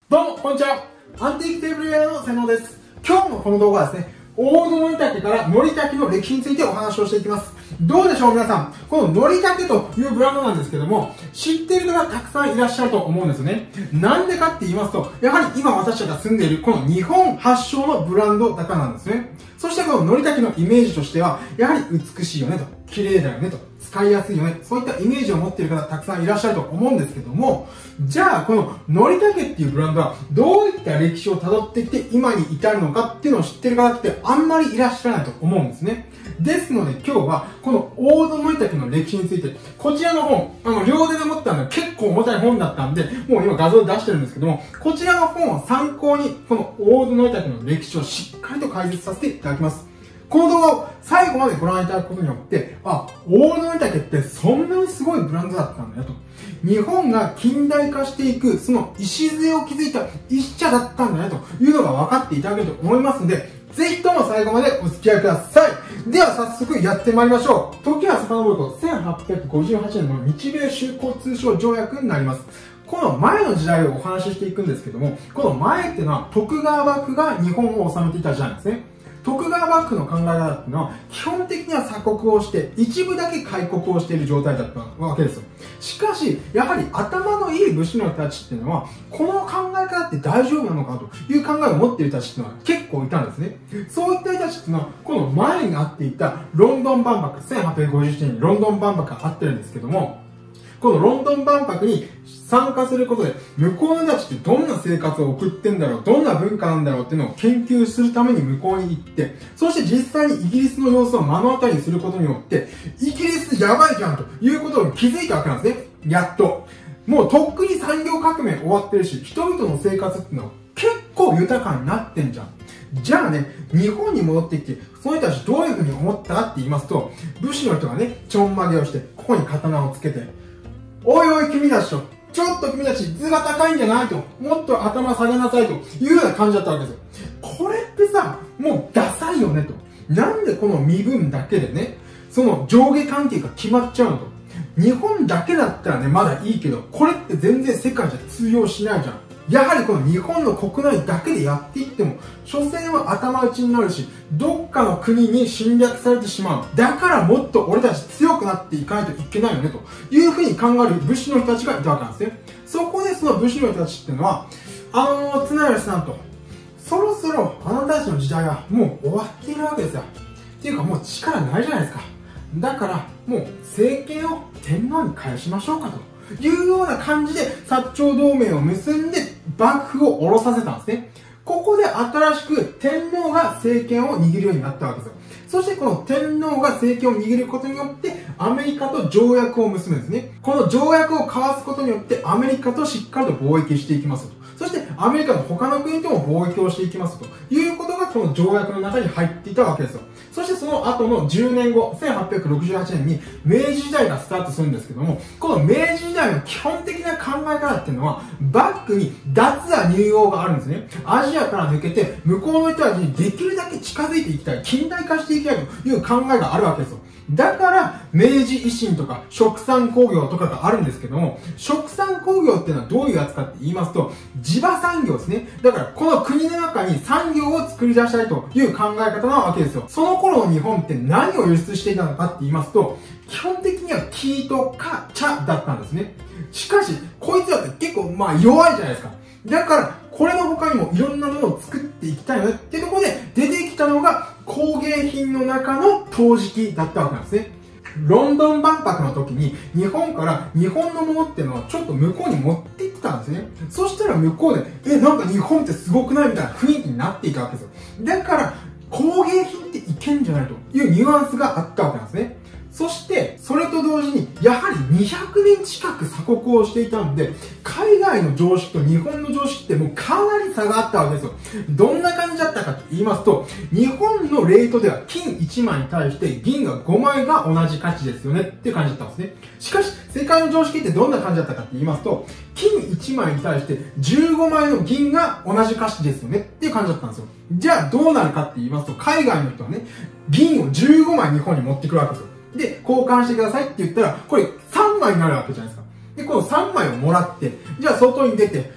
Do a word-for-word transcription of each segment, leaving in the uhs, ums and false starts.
どうも、こんにちは。アンティークテーブルウェアの瀬野です。今日のこの動画はですね、大野のりたけからのりたけの歴史についてお話をしていきます。どうでしょう皆さん。こののりたけというブランドなんですけども、知っている方がたくさんいらっしゃると思うんですよね。なんでかって言いますと、やはり今私たちが住んでいるこの日本発祥のブランドだからなんですね。そしてこののりたけのイメージとしては、やはり美しいよねと、綺麗だよねと、使いやすいよね。そういったイメージを持っている方たくさんいらっしゃると思うんですけども、じゃあこののりたけっていうブランドはどういった歴史を辿ってきて今に至るのかっていうのを知っている方ってあんまりいらっしゃらないと思うんですね。ですので今日はこの大野のりたけの歴史について、こちらの本、あの両手で持ったので結構重たい本だったんで、もう今画像で出してるんですけども、こちらの本を参考にこの大野のりたけの歴史をしっかりと解説させていただきます。この動画を最後までご覧いただくことによって、あ、大野のりたけってそんなにすごいブランドだったんだよと。日本が近代化していく、その礎を築いた一社だったんだよというのが分かっていただけると思いますので、ぜひとも最後までお付き合いください。では早速やってまいりましょう。時は遡るとせんはっぴゃくごじゅうはちねんの日米修好通商条約になります。この前の時代をお話ししていくんですけども、この前っていうのは徳川幕府が日本を治めていた時代なんですね。徳川幕府の考え方っていうのは、基本的には鎖国をして、一部だけ開国をしている状態だったわけですよ。しかし、やはり頭のいい武士の人たちっていうのは、この考え方って大丈夫なのかという考えを持っている人たちっていうのは結構いたんですね。そういった人たちっていうのは、この前にあっていたロンドン万博、せんはっぴゃくごじゅうななねんにロンドン万博があってるんですけども、このロンドン万博に参加することで、向こうの人たちってどんな生活を送ってんだろう、どんな文化なんだろうっていうのを研究するために向こうに行って、そして実際にイギリスの様子を目の当たりにすることによって、イギリスやばいじゃんということを気づいたわけなんですね。やっと。もうとっくに産業革命終わってるし、人々の生活っていうのは結構豊かになってんじゃん。じゃあね、日本に戻ってきて、その人たちどういうふうに思ったかって言いますと、武士の人がね、ちょんまげをして、ここに刀をつけて、おいおい君たちと、ちょっと君たち図が高いんじゃないと、もっと頭下げなさいというような感じだったわけですよ。これってさ、もうダサいよねと。なんでこの身分だけでね、その上下関係が決まっちゃうのと。日本だけだったらね、まだいいけど、これって全然世界じゃ通用しないじゃん。やはりこの日本の国内だけでやっていっても、所詮は頭打ちになるし、どっかの国に侵略されてしまう。だからもっと俺たち強くなっていかないといけないよね、というふうに考える武士の人たちがいたわけなんですね。そこでその武士の人たちっていうのは、あのー、綱吉さんと、そろそろあなたたちの時代はもう終わっているわけですよ。っていうかもう力ないじゃないですか。だから、もう政権を天皇に返しましょうかと。いうような感じで薩長同盟を結んで幕府を下ろさせたんですね。ここで新しく天皇が政権を握るようになったわけですよ。そしてこの天皇が政権を握ることによってアメリカと条約を結ぶんですね。この条約を交わすことによってアメリカとしっかりと貿易していきますと。そしてアメリカの他の国とも貿易をしていきますということがこの条約の中に入っていたわけですよ。そしてその後のじゅうねんご、せんはっぴゃくろくじゅうはちねんに明治時代がスタートするんですけども、この明治時代の基本的な考え方っていうのは、バックに脱亜入洋があるんですね。アジアから抜けて、向こうの人たちにできるだけ近づいていきたい、近代化していきたいという考えがあるわけですよ。だから、明治維新とか、殖産工業とかがあるんですけども、殖産工業っていうのはどういうやつかって言いますと、地場産業ですね。だから、この国の中に産業を作り出したいという考え方なわけですよ。その頃の日本って何を輸出していたのかって言いますと、基本的には生糸か茶だったんですね。しかし、こいつらって結構まあ弱いじゃないですか。だから、これの他にもいろんなものを作っていきたいよねっていうところで出てきたのが工芸品の中の陶磁器だったわけなんですね。ロンドン万博の時に日本から日本のものっていうのはちょっと向こうに持って行ってたんですね。そしたら向こうで、え、なんか日本ってすごくないみたいな雰囲気になっていたわけですよ。だから、工芸品っていけんじゃないというニュアンスがあったわけなんですね。そして、それと同時に、やはりにひゃくねん近く鎖国をしていたんで、海外の常識と日本の常識ってもうかなり差があったわけですよ。どんな感じだったかと言いますと、日本のレートでは金いちまいに対して銀がごまいが同じ価値ですよねっていう感じだったんですね。しかし、世界の常識ってどんな感じだったかって言いますと、金いちまいに対してじゅうごまいの銀が同じ価値ですよねっていう感じだったんですよ。じゃあどうなるかって言いますと、海外の人はね、銀をじゅうごまい日本に持ってくるわけですよ。で、交換してくださいって言ったら、これさんまいになるわけじゃないですか。で、このさんまいをもらって、じゃあ外に出て、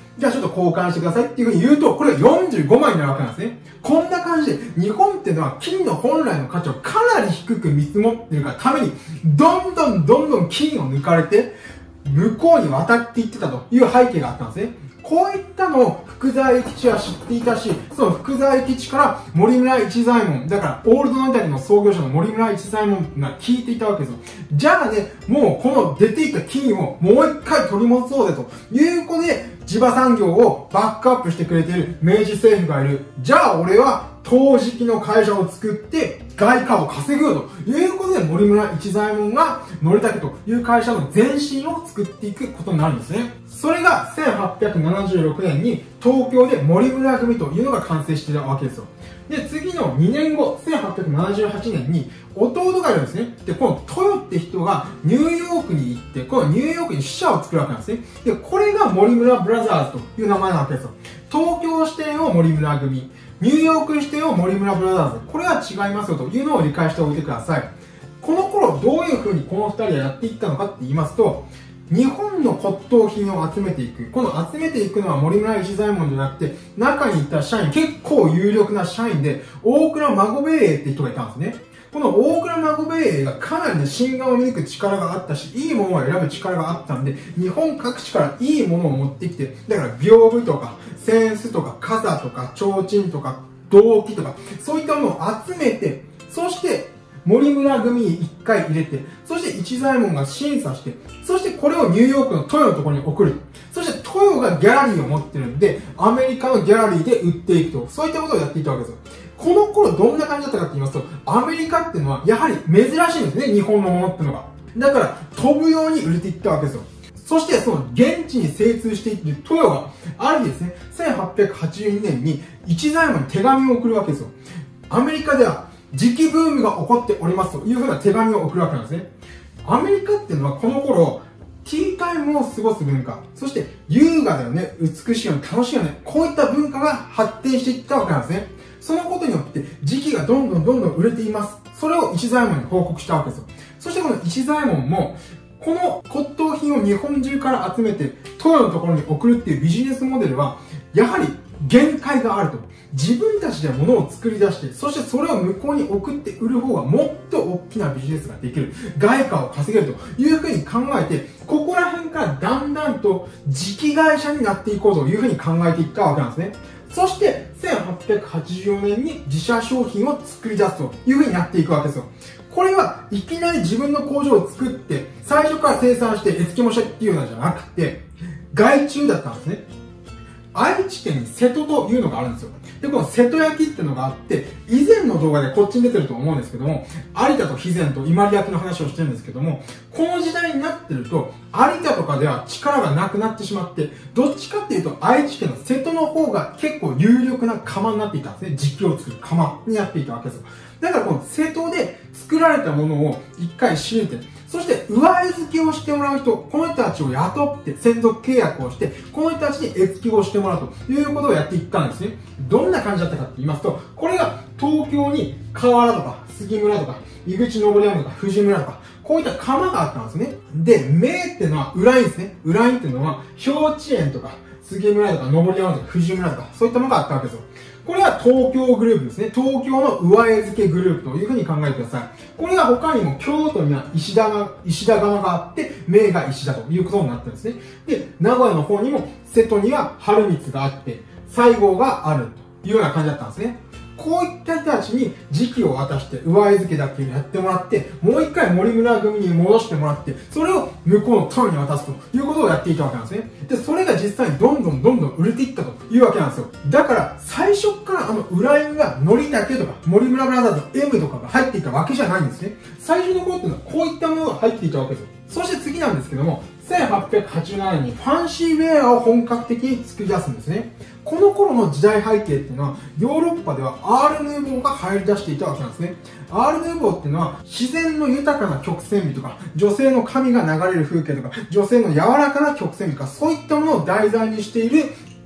じゃあちょっと交換してくださいっていうふうに言うと、これがよんじゅうごまいになるわけなんですね。こんな感じで、日本っていうのは金の本来の価値をかなり低く見積もってるがために、どんどんどんどん金を抜かれて、向こうに渡っていってたという背景があったんですね。こういったのを福沢諭吉は知っていたし、その福沢諭吉から森村一左衛門、だからオールドノイタリの創業者の森村一左衛門が聞いていたわけですよ。じゃあね、もうこの出ていった金をもう一回取り戻そうぜということで、地場産業をバックアップしてくれている明治政府がいる。じゃあ俺は陶磁器の会社を作って外貨を稼ぐよということで、森村一左衛門がのりたけという会社の前身を作っていくことになるんですね。それがせんはっぴゃくななじゅうろくねんに東京で森村組というのが完成していたわけですよ。で、次のにねんご、せんはっぴゃくななじゅうはちねんに弟がいるんですね。で、この豊って人がニューヨークに行って、このニューヨークに支社を作るわけなんですね。で、これが森村ブラザーズという名前なわけですよ。東京支店を森村組、ニューヨーク支店を森村ブラザーズ。これは違いますよというのを理解しておいてください。この頃どういう風にこの二人はやっていったのかって言いますと、日本の骨董品を集めていく。この集めていくのは森村一左衛門じゃなくて、中にいた社員、結構有力な社員で、大倉孫兵衛って人がいたんですね。この大倉孫兵衛がかなりね、新顔を見抜く力があったし、いいものを選ぶ力があったんで、日本各地からいいものを持ってきて、だから屏風とか、扇子とか、傘とか、提灯とか、銅器とか、そういったものを集めて、そして、森村組に一回入れて、そして一左衛門が審査して、そしてこれをニューヨークの豊のところに送る。そして豊がギャラリーを持ってるんで、アメリカのギャラリーで売っていくと。そういったことをやっていたわけですよ。この頃どんな感じだったかって言いますと、アメリカっていうのはやはり珍しいんですね、日本のものっていうのが。だから飛ぶように売れていったわけですよ。そしてその現地に精通していってる豊が、ある日ですね、せんはっぴゃくはちじゅうにねんに一左衛門に手紙を送るわけですよ。アメリカでは磁器ブームが起こっておりますというふうな手紙を送るわけなんですね。アメリカっていうのはこの頃、ティータイムを過ごす文化、そして優雅だよね、美しいよね、楽しいよね、こういった文化が発展していったわけなんですね。そのことによって磁器がどんどんどんどん売れています。それを一左衛門に報告したわけですよ。そしてこの一左衛門も、この骨董品を日本中から集めて、豊のところに送るっていうビジネスモデルは、やはり限界があると。自分たちで物を作り出して、そしてそれを向こうに送って売る方がもっと大きなビジネスができる。外貨を稼げるというふうに考えて、ここら辺からだんだんと磁器会社になっていこうというふうに考えていったわけなんですね。そして、せんはっぴゃくはちじゅうよねんに自社商品を作り出すというふうになっていくわけですよ。これはいきなり自分の工場を作って、最初から生産して絵付けもしてっていうのじゃなくて、外注だったんですね。愛知県に瀬戸というのがあるんですよ。で、この瀬戸焼っていうのがあって、以前の動画でこっちに出てると思うんですけども、有田と肥前と伊万里焼の話をしてるんですけども、この時代になってると、有田とかでは力がなくなってしまって、どっちかっていうと愛知県の瀬戸の方が結構有力な窯になっていたんですね。磁器を作る窯になっていたわけですよ。だからこの瀬戸で作られたものを一回仕入れて、そして上絵付けをしてもらう人、この人たちを雇って専属契約をして、この人たちに絵付けをしてもらうということをやっていったんですね。どんな感じだったかって言いますと、これが東京に河原とか杉村とか井口登山とか藤村とか、こういった窯があったんですね。で、名っていうのは裏院ですね。裏院っていうのは幼稚園とか杉村とか登山とか藤村とか、そういったものがあったわけですよ。これは東京グループですね。東京の上絵付けグループというふうに考えてください。これが他にも京都には石田が、石田窯があって、名が石田ということになってるんですね。で、名古屋の方にも瀬戸には春光があって、西郷があるというような感じだったんですね。こういった人たちに時期を渡して上絵付けだけやってもらって、もう一回森村組に戻してもらって、それを向こうの豊に渡すということをやっていたわけなんですね。で、それが実際にどんどんどんどん売れていったというわけなんですよ。だから、最初からあの裏印がのりたけとか森村ブラザーズ M とかが入っていたわけじゃないんですね。最初の頃っていうのはこういったものが入っていたわけですよ。そして次なんですけども、せんはっぴゃくはちじゅうななねんにファンシーウェアを本格的に作り出すんですね。この頃の時代背景っていうのは、ヨーロッパではアールヌーボーが入り出していたわけなんですね。アールヌーボーっていうのは、自然の豊かな曲線美とか、女性の髪が流れる風景とか、女性の柔らかな曲線美とか、そういったものを題材にしている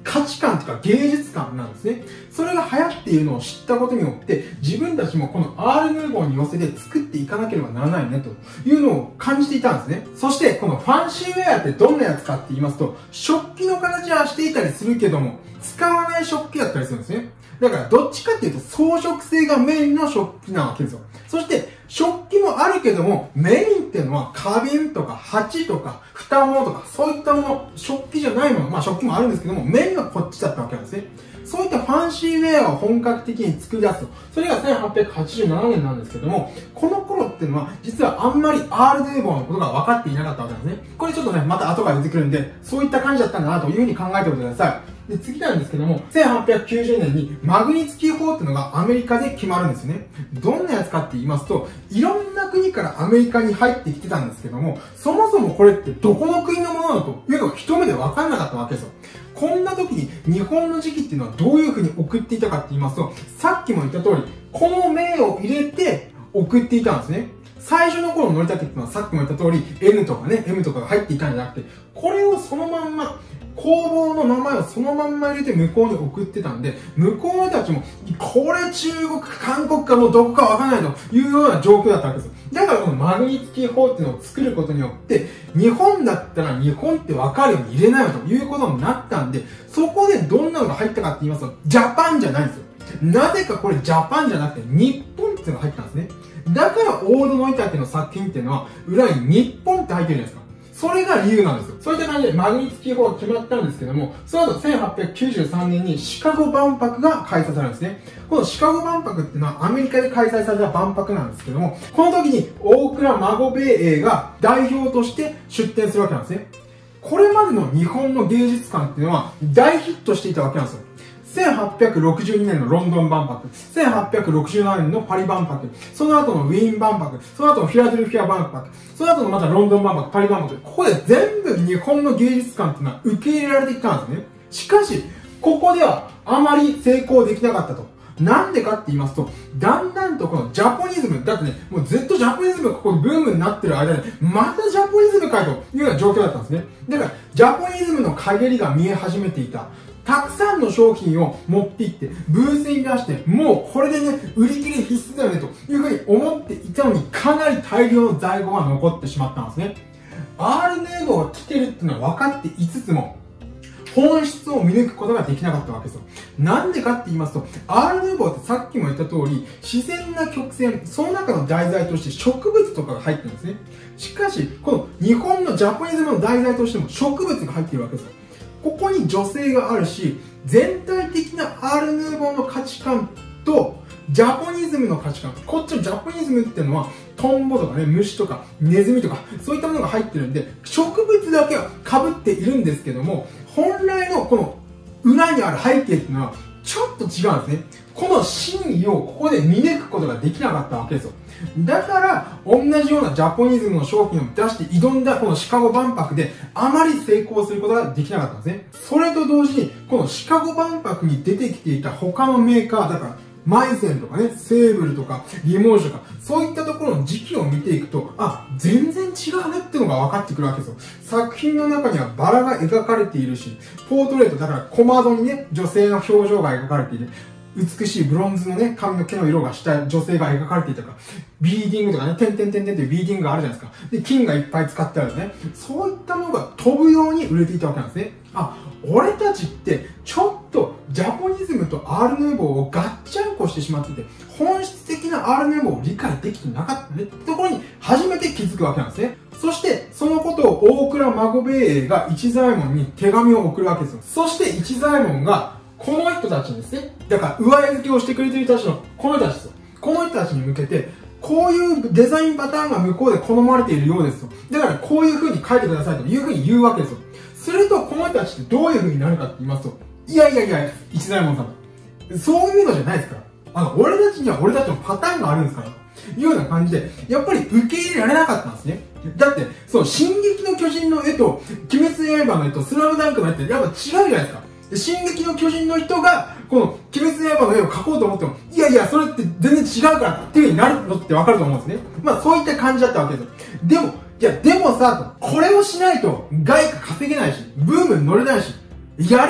価値観というか芸術観なんですね。それが流行っているのを知ったことによって、自分たちもこのアール・ヌーボーに寄せて作っていかなければならないね、というのを感じていたんですね。そして、このファンシーウェアってどんなやつかって言いますと、食器の形はしていたりするけども、使わない食器だったりするんですね。だから、どっちかっていうと装飾性がメインの食器なわけですよ。そして、食器もあるけども、メインっていうのは花瓶とか鉢とか蓋物とか、そういったもの、食器じゃないもの、まあ食器もあるんですけども、メインはこっちだったわけなんですね。そういったファンシーウェアを本格的に作り出すと。それがせんはっぴゃくはちじゅうななねんなんですけども、この頃っていうのは、実はあんまりアール・ヌーボーのことが分かっていなかったわけなんですね。これちょっとね、また後から出てくるんで、そういった感じだったんだなというふうに考えておいてください。で、次なんですけども、せんはっぴゃくきゅうじゅうねんにマグニツキー法っていうのがアメリカで決まるんですね。どんなやつかって言いますと、いろんな国からアメリカに入ってきてたんですけども、そもそもこれってどこの国のものなのというのが一目で分かんなかったわけですよ。こんな時に日本の時期っていうのはどういう風に送っていたかって言いますと、さっきも言った通り、この銘を入れて送っていたんですね。最初の頃ののりたけっていうのはさっきも言った通り エヌ とかね、エム とかが入っていたんじゃなくて、これをそのまんま、工房の名前をそのまんま入れて向こうに送ってたんで、向こうの人たちも、これ中国か韓国かもうどこかわからないというような状況だったわけですよ。だからこのマグニツキー法っていうのを作ることによって、日本だったら日本ってわかるように入れないよということになったんで、そこでどんなのが入ったかって言いますと、ジャパンじゃないんですよ。なぜかこれジャパンじゃなくて日本っていうのが入ったんですね。だから大戸の板家の作品っていうのは裏に日本って入ってるじゃないですか。それが理由なんですよ。そういった感じでマグニツキー法が決まったんですけども、その後せんはっぴゃくきゅうじゅうさんねんにシカゴ万博が開催されるんですね。このシカゴ万博っていうのはアメリカで開催された万博なんですけども、この時に大倉孫兵衛が代表として出展するわけなんですね。これまでの日本の芸術館っていうのは大ヒットしていたわけなんですよ。せんはっぴゃくろくじゅうにねんのロンドン万博、せんはっぴゃくろくじゅうななねんのパリ万博、その後のウィーン万博、その後のフィラデルフィア万博、その後のまたロンドン万博、パリ万博、ここで全部日本の芸術館っていうのは受け入れられてきたんですね。しかし、ここではあまり成功できなかったと。なんでかって言いますと、だんだんとこのジャポニズム、だってね、もうずっとジャポニズムがここブームになってる間に、またジャポニズムかいというような状況だったんですね。だから、ジャポニズムの陰りが見え始めていた。たくさんの商品を持っていって、ブースに出して、もうこれでね、売り切れ必須だよね、というふうに思っていたのに、かなり大量の在庫が残ってしまったんですね。アール・ヌーボーが来てるっていうのは分かっていつつも、本質を見抜くことができなかったわけですよ。なんでかって言いますと、アール・ヌーボーってさっきも言った通り、自然な曲線、その中の題材として植物とかが入ってるんですね。しかし、この日本のジャポニズムの題材としても植物が入ってるわけですよ。ここに女性があるし、全体的なアール・ヌーボーの価値観と、ジャポニズムの価値観。こっちのジャポニズムっていうのは、トンボとかね、虫とか、ネズミとか、そういったものが入ってるんで、植物だけは被っているんですけども、本来のこの裏にある背景っていうのは、ちょっと違うんですね。この真意をここで見抜くことができなかったわけですよ。だから、同じようなジャポニズムの商品を出して挑んだこのシカゴ万博で、あまり成功することができなかったんですね。それと同時に、このシカゴ万博に出てきていた他のメーカー、だから、マイセンとかね、セーブルとか、リモージュとか、そういったところの時期を見ていくと、あ、全然違うねっていうのが分かってくるわけですよ。作品の中にはバラが描かれているし、ポートレート、だから小窓にね、女性の表情が描かれている。美しいブロンズのね、髪の毛の色がした女性が描かれていたか、ビーディングとかね、点々点々っていうビーディングがあるじゃないですか。で、金がいっぱい使ってあるね。そういったものが飛ぶように売れていたわけなんですね。あ、俺たちってちょっとジャポニズムとアール・ヌーボーをガッチャンコしてしまってて、本質的なアール・ヌーボーを理解できてなかったねってところに初めて気づくわけなんですね。そして、そのことを大倉孫兵衛が一左衛門に手紙を送るわけですよ。そして一左衛門が、この人たちにですね、だから上絵付けをしてくれてる人たちの、この人たちですよ。この人たちに向けて、こういうデザインパターンが向こうで好まれているようですと。だからこういう風に書いてくださいという風に言うわけですよ。すると、この人たちってどういう風になるかって言いますと、いやいやいや、一左衛門さん。そういうのじゃないですから。あの、俺たちには俺たちのパターンがあるんですから。いうような感じで、やっぱり受け入れられなかったんですね。だって、そう、進撃の巨人の絵と、鬼滅の刃の絵と、スラムダンクの絵ってやっぱ違うじゃないですか。進撃の巨人の人が、この、鬼滅の刃の絵を描こうと思っても、いやいや、それって全然違うからっていう風になるのってわかると思うんですね。まあ、そういった感じだったわけですよ。でも、いや、でもさ、これをしないと、外貨稼げないし、ブームに乗れないし、やれよと。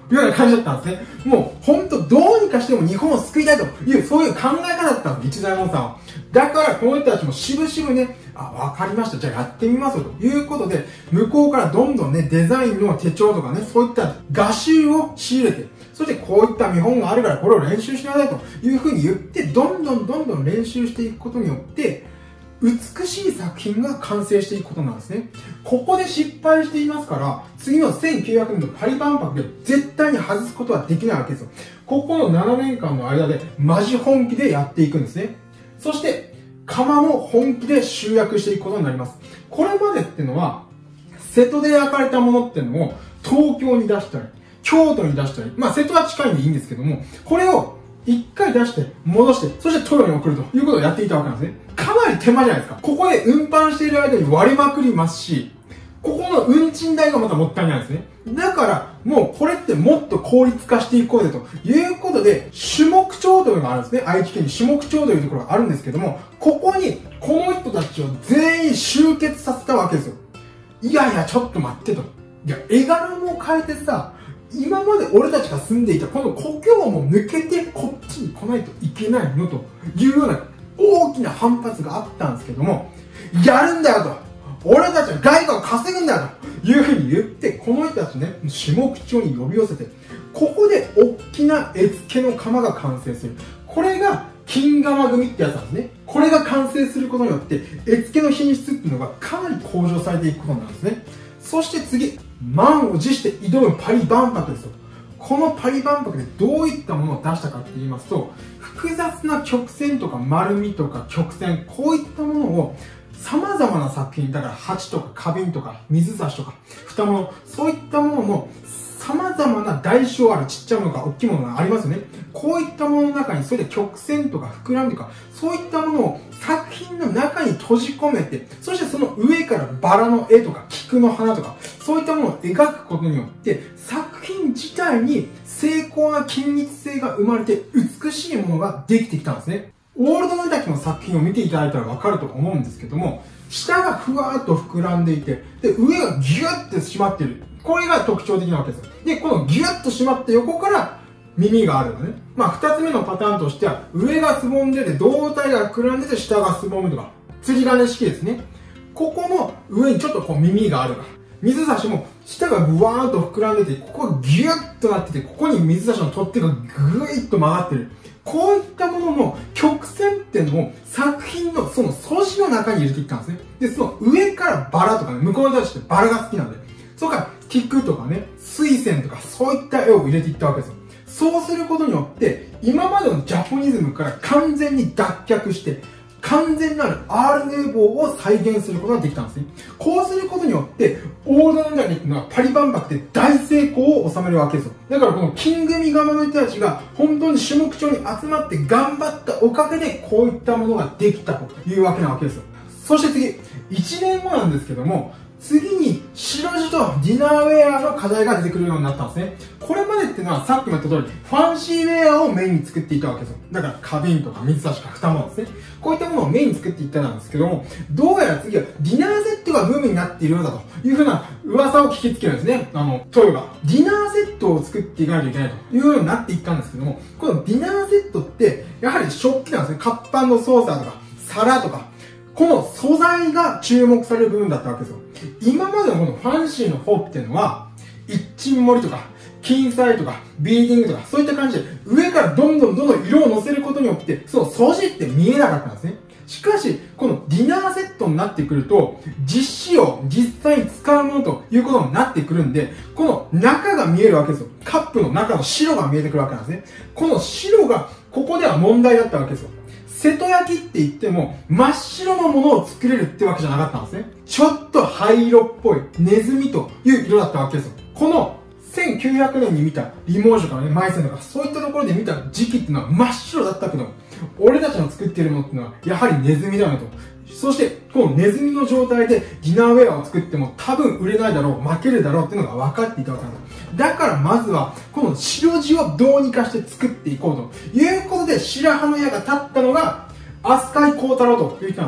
いうような感じだったんですね。もう、ほんとどうにかしても日本を救いたいという、そういう考え方だったんです、一大門さんは。だから、この人たちもしぶしぶね、あ、わかりました。じゃあやってみますよ。ということで、向こうからどんどんね、デザインの手帳とかね、そういった画集を仕入れて、そしてこういった見本があるからこれを練習しなさいというふうに言って、どんどんどんどん練習していくことによって、美しい作品が完成していくことなんですね。ここで失敗していますから、次のせんきゅうひゃくねんのパリ万博で絶対に外すことはできないわけですよ。ここのななねんかんの間でマジ本気でやっていくんですね。そして、窯も本気で集約していくことになります。これまでっていうのは、瀬戸で焼かれたものっていうのを東京に出したり、京都に出したり、まあ瀬戸は近いんでいいんですけども、これを一回出して、戻して、そして豊に送るということをやっていたわけなんですね。かなり手間じゃないですか。ここで運搬している間に割れまくりますし、ここの運賃代がまたもったいないんですね。だから、もうこれってもっと効率化していこうぜということで、種目町というのがあるんですね。愛知県に種目町というところがあるんですけども、ここにこの人たちを全員集結させたわけですよ。いやいや、ちょっと待ってと。いや、絵柄も変えてさ、今まで俺たちが住んでいたこの故郷も抜けてこっちに来ないといけないのというような大きな反発があったんですけども、やるんだよと、俺たちは外貨を稼ぐんだよというふうに言って、この人たちね、下口町に呼び寄せて、ここで大きな絵付けの窯が完成する。これが金窯組ってやつなんですね。これが完成することによって絵付けの品質っていうのがかなり向上されていくことなんですね。そして次、満を持して挑むパリ万博ですよ。このパリ万博でどういったものを出したかって言いますと、複雑な曲線とか丸みとか曲線、こういったものを様々な作品、だから鉢とか花瓶とか水差しとか蓋物、そういったものも様々な代償あるちっちゃいものが大きいものがありますよね。こういったものの中にそれで曲線とか膨らみとかそういったものを作品の中に閉じ込めて、そしてその上からバラの絵とか菊の花とかそういったものを描くことによって作品自体に精巧な均一性が生まれて美しいものができてきたんですね。オールドの滝の作品を見ていただいたらわかると思うんですけども、下がふわーっと膨らんでいて、で、上がギュッて締まっている。これが特徴的なわけですよ。で、このギュッと締まって横から耳があるのね。まあ、二つ目のパターンとしては、上がすぼんでて、胴体が膨らんでて、下がすぼむとか、釣り金式ですね。ここの上にちょっとこう耳があるから。水差しも、下がブワーンと膨らんでて、ここがギュッとなってて、ここに水差しの取っ手がぐーっと曲がってる。こういったものの曲線っていうのを作品のその素地の中に入れていったんですね。で、その上からバラとかね、向こうの人たちってバラが好きなんで、そこから菊とかね、水仙とかそういった絵を入れていったわけですよ。そうすることによって、今までのジャポニズムから完全に脱却して、完全なるアール・ヌーボーを再現することができたんですね。こうすることによって、オールドの滝っていうのはパリ万博で大成功を収めるわけですよ。だからこの金組側の人たちが本当に種目町に集まって頑張ったおかげでこういったものができたというわけなわけですよ。そして次、いちねんごなんですけども、次に白地とディナーウェアの課題が出てくるようになったんですね。これまでっていうのはさっきも言った通り、ファンシーウェアをメインに作っていたわけですよ。だから花瓶とか水差しとか蓋物ですね。こういったものをメインに作っていったんですけども、どうやら次はディナーセットがブームになっているようだというふうな噂を聞きつけるんですね。あの、トヨが。ディナーセットを作っていかないといけないというようになっていったんですけども、このディナーセットって、やはり食器なんですね。活版のソーサーとか、皿とか、この素材が注目される部分だったわけですよ。今までのこのファンシーの方っていうのは、一鎮盛りとか、金彩とか、ビーディングとか、そういった感じで、上からどんどんどんどん色を乗せることによって、その素地って見えなかったんですね。しかし、このディナーセットになってくると、実使用、実際に使うものということになってくるんで、この中が見えるわけですよ。カップの中の白が見えてくるわけなんですね。この白が、ここでは問題だったわけですよ。瀬戸焼きって言っても、真っ白のものを作れるってわけじゃなかったんですね。ちょっと灰色っぽい、ネズミという色だったわけですよ。このせんきゅうひゃくねんに見たリモージュとかね、マイセンとか、そういったところで見た時期っていうのは真っ白だったけど、俺たちの作っているものっていうのは、やはりネズミだよねと。そして、このネズミの状態でディナーウェアを作っても多分売れないだろう、負けるだろうっていうのが分かっていたわけなんです。だからまずは、この白地をどうにかして作っていこうということで、白羽の矢が立ったのが、飛鳥井幸太郎という人なんですね。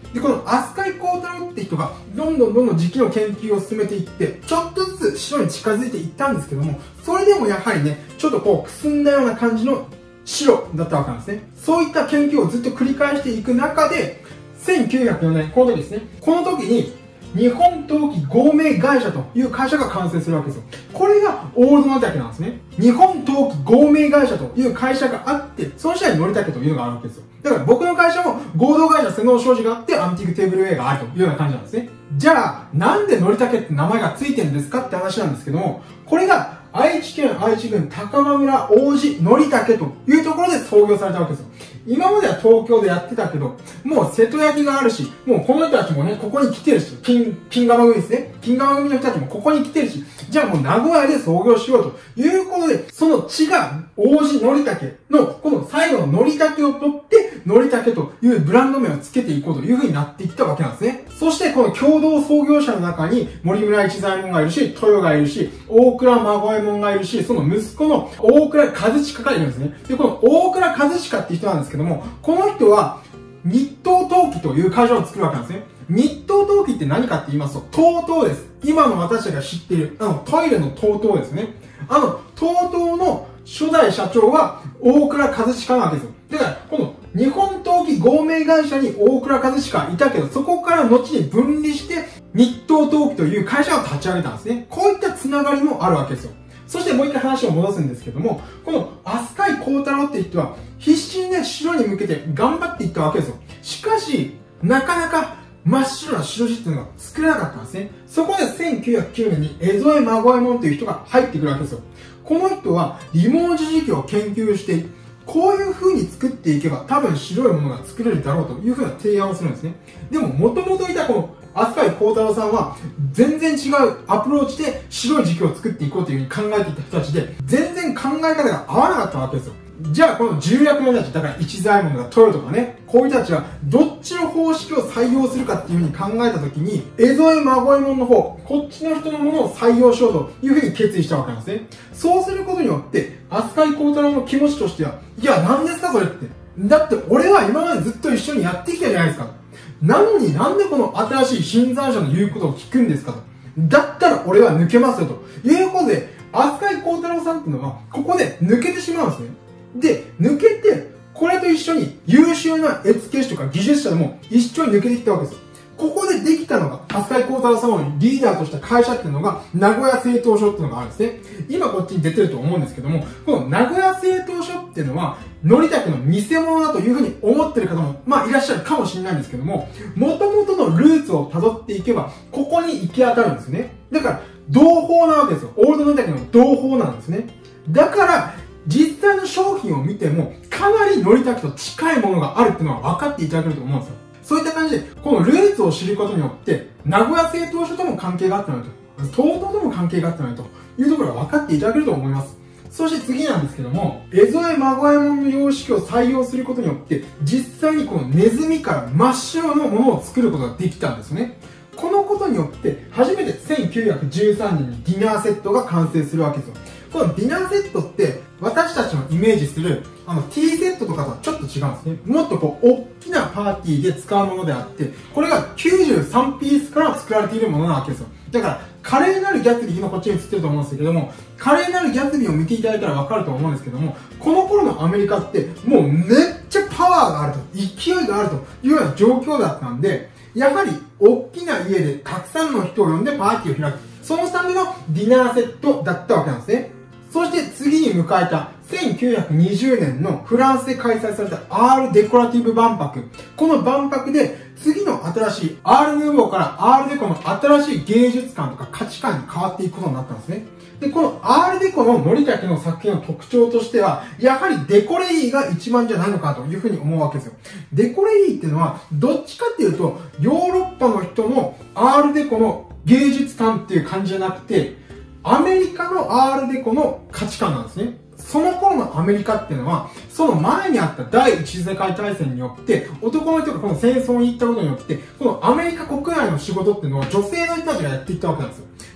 で、この飛鳥井孝太郎って人が、どんどんどんどん磁気の研究を進めていって、ちょっとずつ白に近づいていったんですけども、それでもやはりね、ちょっとこう、くすんだような感じの白だったわけなんですね。そういった研究をずっと繰り返していく中で、せんきゅうひゃくよねん、この時ですね。この時に、日本陶器合名会社という会社が完成するわけですよ。これが大野竹なんですね。日本陶器合名会社という会社があって、その下にのりたけというのがあるわけですよ。だから僕の会社も合同会社瀬能商事があってアンティークテーブルウェイがあるというような感じなんですね。じゃあ、なんでのりたけって名前がついてるんですかって話なんですけども、これが愛知県愛知郡高間村王子のりたけというところで創業されたわけですよ。今までは東京でやってたけど、もう瀬戸焼があるし、もうこの人たちもね、ここに来てるし、金、金釜組ですね。金釜組の人たちもここに来てるし、じゃあもう名古屋で創業しようということで、その地が王子のりたけの、この最後ののりたけを取って、のりたけというブランド名をつけていこうという風になっていったわけなんですね。そしてこの共同創業者の中に森村一左衛門がいるし、豊がいるし、大倉孫右衛門がいるし、その息子の大倉和親がいるんですね。で、この大倉和親っていう人なんですけども、この人は日東陶器という会社を作るわけなんですね。日東陶器って何かって言いますと、TOTOです。今の私たちが知っている、あの、トイレの TOTOですね。あの、TOTOの初代社長は大倉和親なわけですよ。だから、この日本陶器合名会社に大倉和親いたけど、そこから後に分離して、日東陶器という会社を立ち上げたんですね。こういったつながりもあるわけですよ。そしてもう一回話を戻すんですけども、この飛鳥井孝太郎っていう人は必死にね、白に向けて頑張っていったわけですよ。しかし、なかなか真っ白な白地っていうのが作れなかったんですね。そこでせんきゅうひゃくきゅうねんに江添孫右衛門という人が入ってくるわけですよ。この人はリモージ磁器を研究して、こういう風に作っていけば多分白いものが作れるだろうという風な提案をするんですね。でも元々いたこの飛鳥井孝太郎さんは全然違うアプローチで白い磁器を作っていこうという風に考えていた人たちで、全然考え方が合わなかったわけですよ。じゃあこの重役の人たち、だから一左衛門とか豊とかね、こういう人たちはどっちの方式を採用するかっていう風に考えたときに、江添孫右衛門の方、こっちの人のものを採用しようという風に決意したわけなんですね。そうすることによって、飛鳥井孝太郎の気持ちとしては、いや、何ですかそれって。だって俺は今までずっと一緒にやってきたじゃないですか。なのになんでこの新しい新参者の言うことを聞くんですかと。だったら俺は抜けますよと。いうことで、飛鳥井孝太郎さんっていうのは、ここで抜けてしまうんですね。で、抜けて、これと一緒に優秀な絵付け師とか技術者でも一緒に抜けてきたわけですよ。ここでできたのが、飛鳥井孝太郎さんをリーダーとした会社っていうのが、名古屋製陶所っていうのがあるんですね。今こっちに出てると思うんですけども、この名古屋製陶所っていうのは、のりたけの偽物だというふうに思ってる方も、まあいらっしゃるかもしれないんですけども、元々のルーツを辿っていけば、ここに行き当たるんですね。だから、同胞なわけですよ。オールドのりたけの同胞なんですね。だから、実際の商品を見ても、かなりのりたけと近いものがあるっていうのは分かっていただけると思うんですよ。そういった感じで、このルーツを知ることによって、名古屋製陶所とも関係があったのと、TOTOとも関係があったのというところが分かっていただけると思います。そして次なんですけども、江添孫右衛門の様式を採用することによって、実際にこのネズミから真っ白のものを作ることができたんですね。このことによって、初めてせんきゅうひゃくじゅうさんねんにディナーセットが完成するわけですよ。このディナーセットって、私たちのイメージする、あの、ティーセットとかとはちょっと違うんですね。もっとこう、大きなパーティーで使うものであって、これがきゅうじゅうさんピースから作られているものなわけですよ。だから、華麗なるギャツビー、今こっちに映ってると思うんですけども、華麗なるギャツビーを見ていただいたらわかると思うんですけども、この頃のアメリカって、もうめっちゃパワーがあると、勢いがあるというような状況だったんで、やはり、大きな家でたくさんの人を呼んでパーティーを開く。そのためのディナーセットだったわけなんですね。そして次に迎えたせんきゅうひゃくにじゅうねんのフランスで開催されたアールデコラティブ万博。この万博で次の新しいアールヌーボーからアールデコの新しい芸術観とか価値観に変わっていくことになったんですね。で、このアールデコののりたけの作品の特徴としては、やはりデコレイが一番じゃないのかというふうに思うわけですよ。デコレイっていうのは、どっちかっていうと、ヨーロッパの人のアールデコの芸術観っていう感じじゃなくて、アメリカのアールデコの価値観なんですね。その頃のアメリカっていうのは、その前にあった第一次世界大戦によって、男の人がこの戦争に行ったことによって、このアメリカ国内の仕事っていうのは女性の人たちがやっていったわけなんですよ。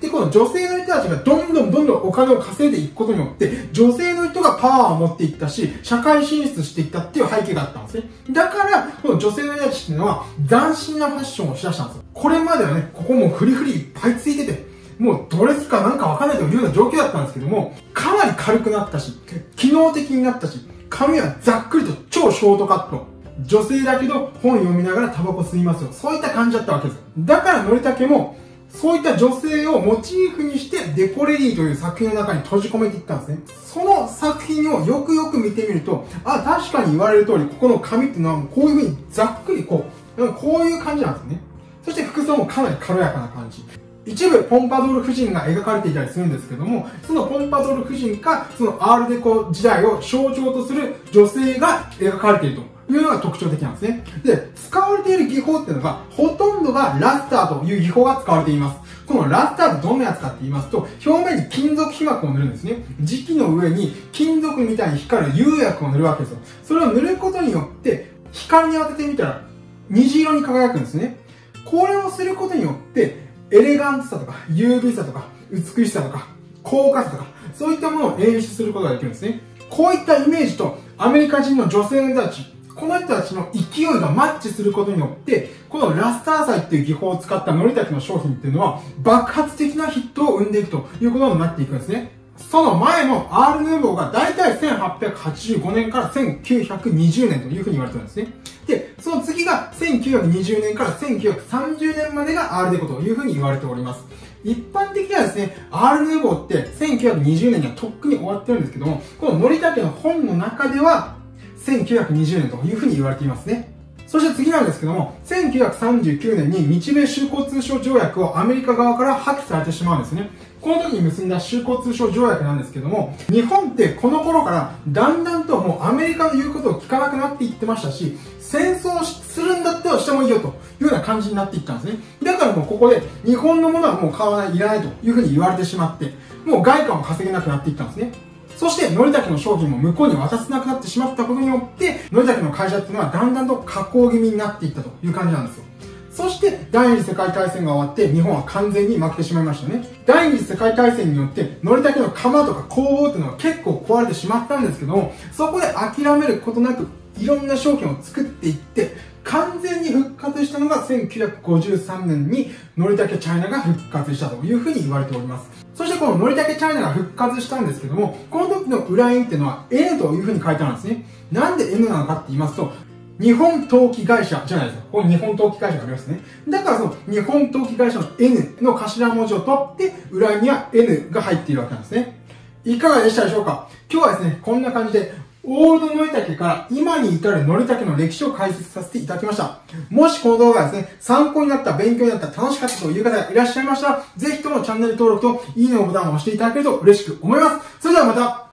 で、この女性の人たちがどんどんどんどんお金を稼いでいくことによって、女性の人がパワーを持っていったし、社会進出していったっていう背景があったんですね。だから、この女性の人たちっていうのは、斬新なファッションをしだしたんですよ。これまではね、ここもフリフリいっぱいついてて、もうドレスかなんかわかんないというような状況だったんですけども、かなり軽くなったし、機能的になったし、髪はざっくりと超ショートカット。女性だけど本読みながらタバコ吸いますよ。そういった感じだったわけです。だからのりたけも、そういった女性をモチーフにしてデコレディという作品の中に閉じ込めていったんですね。その作品をよくよく見てみると、あ、確かに言われる通り、ここの髪っていうのはこういう風にざっくりこう、こういう感じなんですね。そして服装もかなり軽やかな感じ。一部ポンパドール夫人が描かれていたりするんですけども、そのポンパドール夫人か、そのアールデコ時代を象徴とする女性が描かれているというのが特徴的なんですね。で、使われている技法っていうのが、ほとんどがラスターという技法が使われています。このラスターってどんなやつかって言いますと、表面に金属皮膜を塗るんですね。磁器の上に金属みたいに光る釉薬を塗るわけですよ。それを塗ることによって、光に当ててみたら、虹色に輝くんですね。これをすることによって、エレガントさとか、優美さとか、美しさとか、高価さとか、そういったものを演出することができるんですね。こういったイメージと、アメリカ人の女性の人たち、この人たちの勢いがマッチすることによって、このラスター彩っていう技法を使ったのりたけの商品っていうのは、爆発的なヒットを生んでいくということになっていくんですね。その前のアールヌーボーがだいたいせんはっぴゃくはちじゅうごねんからせんきゅうひゃくにじゅうねんというふうに言われてるんですね。で、その次がせんきゅうひゃくにじゅうねんからせんきゅうひゃくさんじゅうねんまでがアールデコというふうに言われております。一般的にはですね、アールヌーボーってせんきゅうひゃくにじゅうねんにはとっくに終わってるんですけども、こののりたけの本の中ではせんきゅうひゃくにじゅうねんというふうに言われていますね。そして次なんですけども、せんきゅうひゃくさんじゅうきゅうねんに日米修好通商条約をアメリカ側から破棄されてしまうんですね。この時に結んだ修好通商条約なんですけども、日本ってこの頃からだんだんともうアメリカの言うことを聞かなくなっていってましたし、戦争するんだったらしてもいいよというような感じになっていったんですね。だからもうここで日本のものはもう買わない、いらないというふうに言われてしまって、もう外貨も稼げなくなっていったんですね。そして、のりたけの商品も向こうに渡せなくなってしまったことによって、のりたけの会社っていうのはだんだんと下降気味になっていったという感じなんですよ。そして、第二次世界大戦が終わって、日本は完全に負けてしまいましたね。第二次世界大戦によって、のりたけの釜とか工房っていうのは結構壊れてしまったんですけども、そこで諦めることなく、いろんな商品を作っていって、完全に復活したのがせんきゅうひゃくごじゅうさんねんにのりたけチャイナが復活したというふうに言われております。そしてこののりたけチャイナが復活したんですけども、この時の裏印っていうのは エヌ というふうに書いてあるんですね。なんで エヌ なのかって言いますと、日本陶器会社じゃないですか。この日本陶器会社がありますね。だからその日本陶器会社の エヌ の頭文字を取って、裏には エヌ が入っているわけなんですね。いかがでしたでしょうか？今日はですね、こんな感じで、オールドのりたけから今に至るのりたけの歴史を解説させていただきました。もしこの動画がですね、参考になった、勉強になった、楽しかったという方がいらっしゃいましたら、ぜひともチャンネル登録といいねのボタンを押していただけると嬉しく思います。それではまた